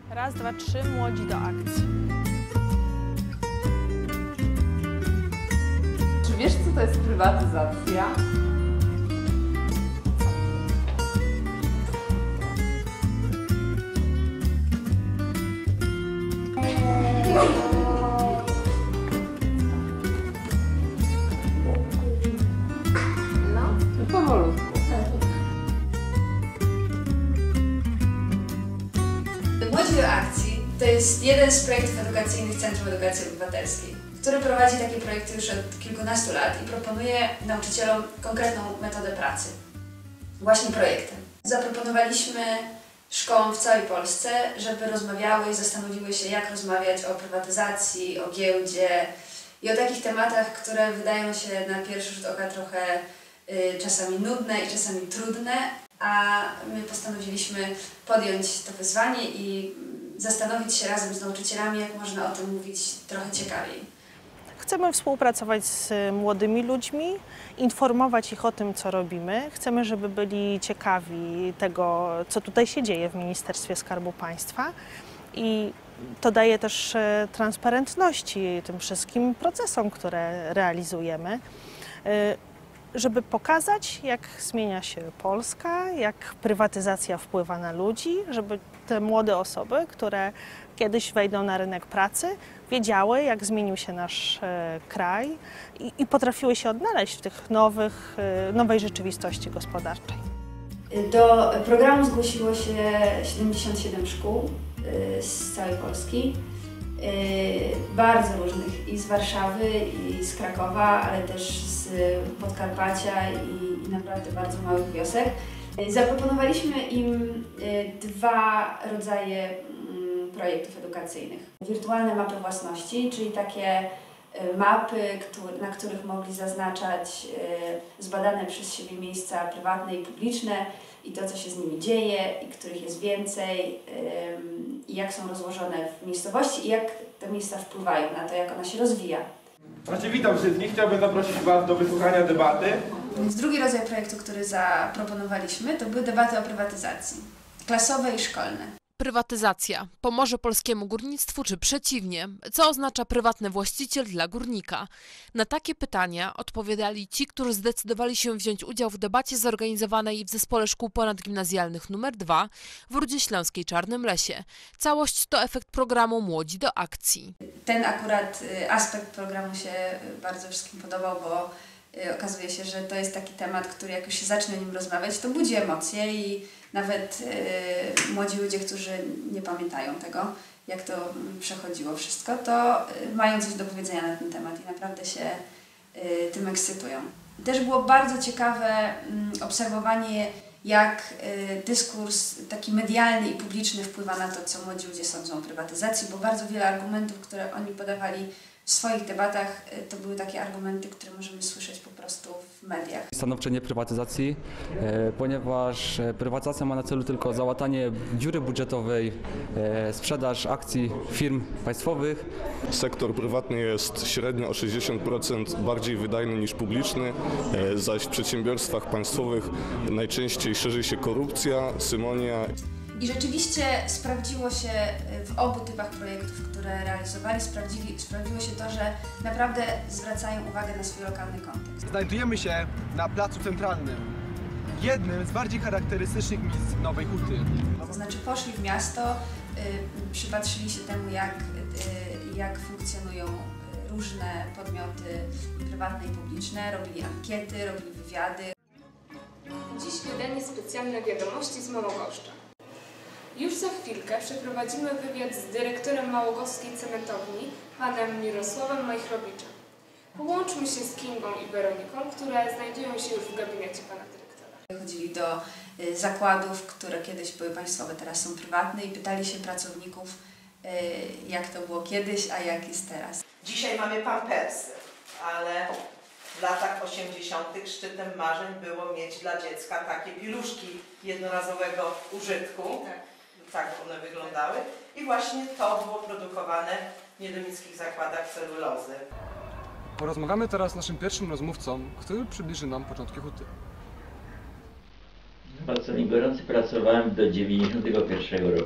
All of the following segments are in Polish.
Raz, dwa, trzy, młodzi do akcji. Czy wiesz, co to jest prywatyzacja? No, powolutku. Młodzi do akcji to jest jeden z projektów edukacyjnych Centrum Edukacji Obywatelskiej, który prowadzi takie projekty już od kilkunastu lat i proponuje nauczycielom konkretną metodę pracy. Właśnie projektem. Zaproponowaliśmy szkołom w całej Polsce, żeby rozmawiały i zastanowiły się, jak rozmawiać o prywatyzacji, o giełdzie i o takich tematach, które wydają się na pierwszy rzut oka trochę czasami nudne i czasami trudne, a my postanowiliśmy podjąć to wyzwanie i zastanowić się razem z nauczycielami, jak można o tym mówić trochę ciekawiej. Chcemy współpracować z młodymi ludźmi, informować ich o tym, co robimy. Chcemy, żeby byli ciekawi tego, co tutaj się dzieje w Ministerstwie Skarbu Państwa. I to daje też transparentności tym wszystkim procesom, które realizujemy, żeby pokazać, jak zmienia się Polska, jak prywatyzacja wpływa na ludzi, żeby te młode osoby, które kiedyś wejdą na rynek pracy, wiedziały, jak zmienił się nasz kraj i potrafiły się odnaleźć w tych nowej rzeczywistości gospodarczej. Do programu zgłosiło się 77 szkół z całej Polski, bardzo różnych, i z Warszawy, i z Krakowa, ale też z Podkarpacia i naprawdę bardzo małych wiosek. Zaproponowaliśmy im dwa rodzaje projektów edukacyjnych. Wirtualne mapy własności, czyli takie mapy, na których mogli zaznaczać zbadane przez siebie miejsca prywatne i publiczne i to, co się z nimi dzieje, i których jest więcej, i jak są rozłożone w miejscowości i jak te miejsca wpływają na to, jak ona się rozwija. Witam wszystkich. Chciałbym zaprosić Was do wysłuchania debaty. Więc drugi rodzaj projektu, który zaproponowaliśmy, to były debaty o prywatyzacji, klasowe i szkolne. Prywatyzacja pomoże polskiemu górnictwu, czy przeciwnie? Co oznacza prywatny właściciel dla górnika? Na takie pytania odpowiadali ci, którzy zdecydowali się wziąć udział w debacie zorganizowanej w Zespole Szkół Ponadgimnazjalnych nr 2 w Rudzie Śląskiej Czarnym Lesie. Całość to efekt programu Młodzi do akcji. Ten akurat aspekt programu się bardzo wszystkim podobał, bo okazuje się, że to jest taki temat, który jak już się zacznie o nim rozmawiać, to budzi emocje i nawet młodzi ludzie, którzy nie pamiętają tego, jak to przechodziło wszystko, to mają coś do powiedzenia na ten temat i naprawdę się tym ekscytują. Też było bardzo ciekawe obserwowanie, jak dyskurs taki medialny i publiczny wpływa na to, co młodzi ludzie sądzą o prywatyzacji, bo bardzo wiele argumentów, które oni podawali w swoich debatach, to były takie argumenty, które możemy słyszeć po prostu w mediach. Stanowcze nie prywatyzacji, ponieważ prywatyzacja ma na celu tylko załatanie dziury budżetowej, sprzedaż akcji firm państwowych. Sektor prywatny jest średnio o 60% bardziej wydajny niż publiczny, zaś w przedsiębiorstwach państwowych najczęściej szerzy się korupcja, symonia. I rzeczywiście sprawdziło się w obu typach projektów, które realizowali, sprawdziło się to, że naprawdę zwracają uwagę na swój lokalny kontekst. Znajdujemy się na Placu Centralnym, jednym z bardziej charakterystycznych miejsc Nowej Huty. To znaczy poszli w miasto, przypatrzyli się temu, jak funkcjonują różne podmioty prywatne i publiczne, robili ankiety, robili wywiady. Dziś wydanie specjalne wiadomości z Małogoszcza. Już za chwilkę przeprowadzimy wywiad z dyrektorem Małogoskiej Cementowni, panem Mirosławem Majchrowiczem. Połączmy się z Kingą i Weroniką, które znajdują się już w gabinecie pana dyrektora. Chodzili do zakładów, które kiedyś były państwowe, teraz są prywatne i pytali się pracowników, jak to było kiedyś, a jak jest teraz. Dzisiaj mamy pampersy, ale w latach 80. szczytem marzeń było mieć dla dziecka takie piluszki jednorazowego użytku. Tak one wyglądały i właśnie to było produkowane w niedolickich zakładach celulozy. Porozmawiamy teraz z naszym pierwszym rozmówcą, który przybliży nam początki huty. W Pracowni Gorący pracowałem do 91 roku.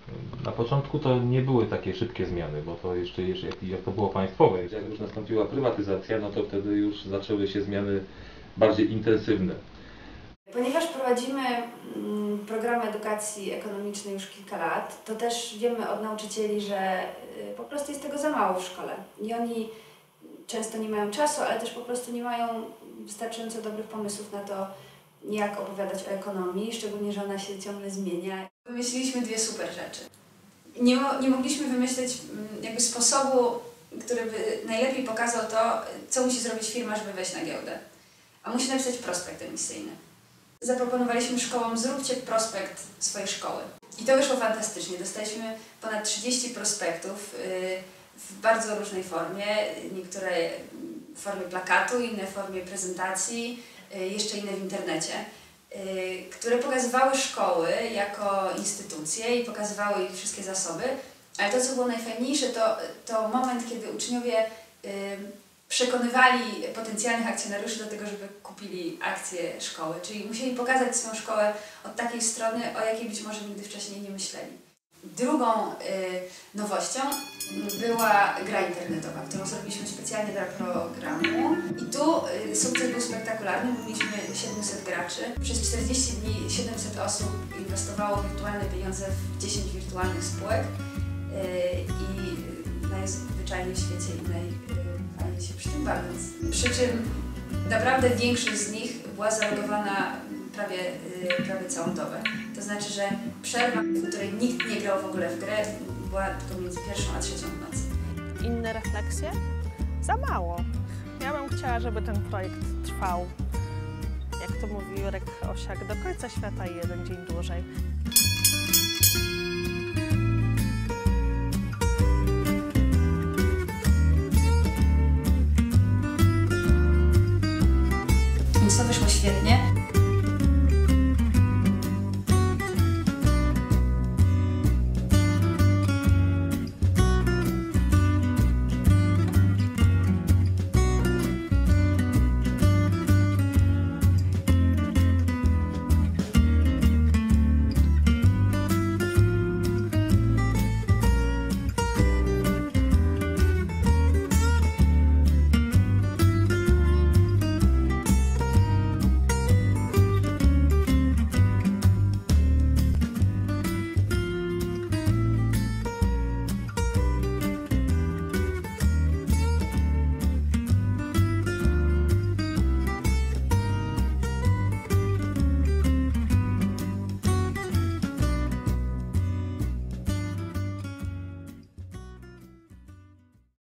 Na początku to nie były takie szybkie zmiany, bo to jeszcze jak to było państwowe, jak już nastąpiła prywatyzacja, no to wtedy już zaczęły się zmiany bardziej intensywne. Ponieważ prowadzimy program edukacji ekonomicznej już kilka lat, to też wiemy od nauczycieli, że po prostu jest tego za mało w szkole. I oni często nie mają czasu, ale też po prostu nie mają wystarczająco dobrych pomysłów na to, jak opowiadać o ekonomii, szczególnie, że ona się ciągle zmienia. Wymyśliliśmy dwie super rzeczy. Nie mogliśmy wymyśleć jakby sposobu, który by najlepiej pokazał to, co musi zrobić firma, żeby wejść na giełdę. A musi napisać prospekt emisyjny. Zaproponowaliśmy szkołom, zróbcie prospekt swojej szkoły. I to wyszło fantastycznie. Dostaliśmy ponad 30 prospektów w bardzo różnej formie. Niektóre w formie plakatu, inne w formie prezentacji, jeszcze inne w internecie, które pokazywały szkoły jako instytucje i pokazywały ich wszystkie zasoby. Ale to, co było najfajniejsze, to moment, kiedy uczniowie przekonywali potencjalnych akcjonariuszy do tego, żeby kupili akcje szkoły. Czyli musieli pokazać swoją szkołę od takiej strony, o jakiej być może nigdy wcześniej nie myśleli. Drugą nowością była gra internetowa, którą zrobiliśmy specjalnie dla programu. I tu sukces był spektakularny, bo mieliśmy 700 graczy. Przez 40 dni 700 osób inwestowało wirtualne pieniądze w 10 wirtualnych spółek i najzwyczajniej w świecie innej fajnie się przy tym bawiąc. Przy czym naprawdę większość z nich była zalogowana prawie całą dobę. To znaczy, że przerwa, w której nikt nie grał w ogóle w grę, była tylko między 1. a 3. w nocy. Inne refleksje? Za mało. Ja bym chciała, żeby ten projekt trwał, jak to mówi Jurek Osiak, do końca świata i jeden dzień dłużej.